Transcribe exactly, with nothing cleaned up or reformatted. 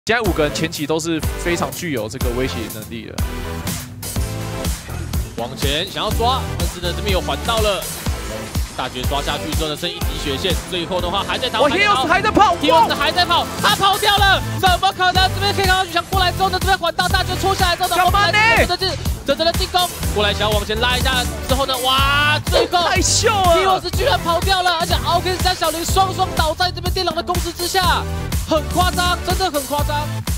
现在五个人前期都是非常具有这个威胁能力的。 往前想要抓，但是呢这边有缓到了。 大绝抓下去之后呢，剩一滴血线，最后的话还在逃， 我 Heels 还在跑 ，Heels 还在跑，他跑掉了，怎么可能？这边可以看到巨强过来之后呢，这边缓到大绝戳下来之后呢， 干嘛呢？ 这是整整的进攻，过来想要往前拉一下之后呢，哇，最后太秀了 ，Heels 居然跑掉了，而且 O K 加小林双双倒在这边电狼的攻势之下，很夸张，真的很夸张。